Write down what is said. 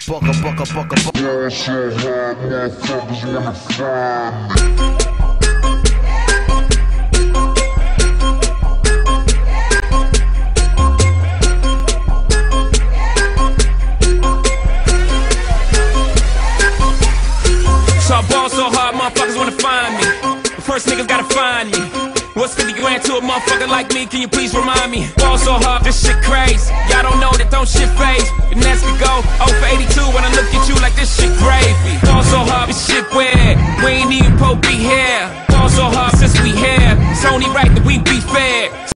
bucka, bucka, bucka, bucka. Ball so hard, motherfuckers wanna find me. So I ball so hard, motherfuckers wanna find me. But first niggas gotta find me. What's 50 grand to a motherfucker like me? Can you please remind me? Ball so hard, this shit crazy. Y'all don't know that don't shit phase. And that's to go 0 for 82 when I look at you like this shit gravy. Ball so hard, this shit